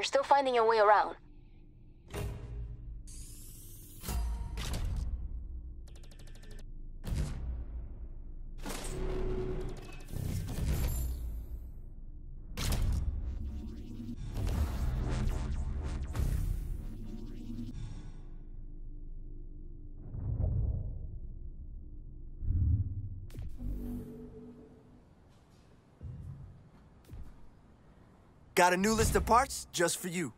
still finding your way around. Got a new list of parts just for you.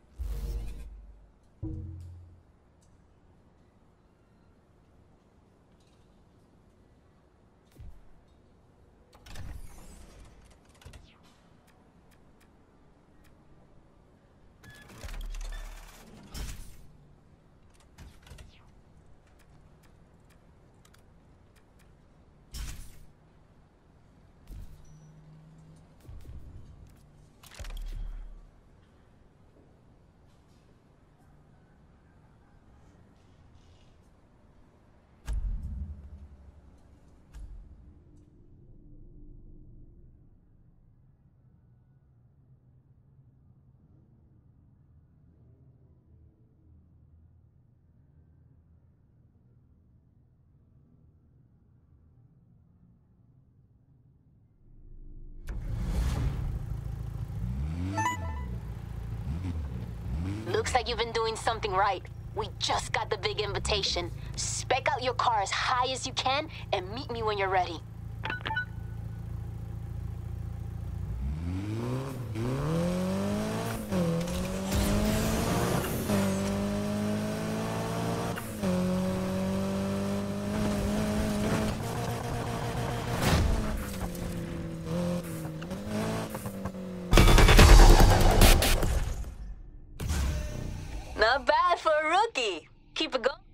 Looks like you've been doing something right. We just got the big invitation. Spec out your car as high as you can and meet me when you're ready. Not bad for a rookie. Keep it going.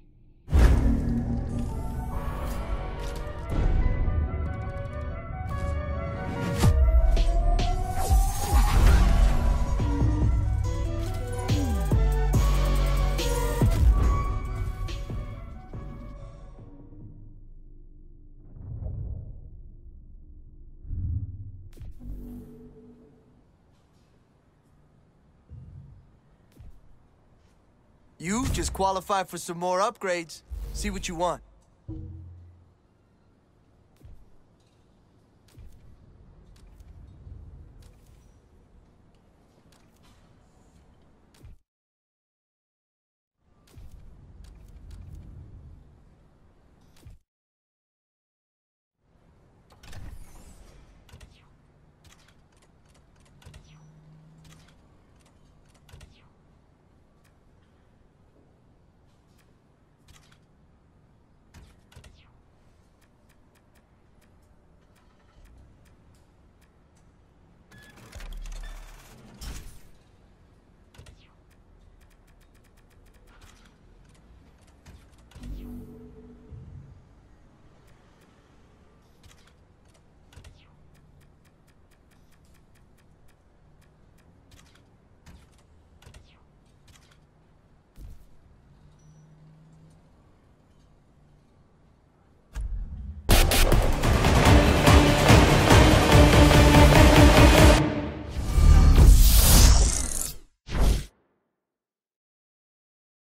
You just qualified for some more upgrades. See what you want.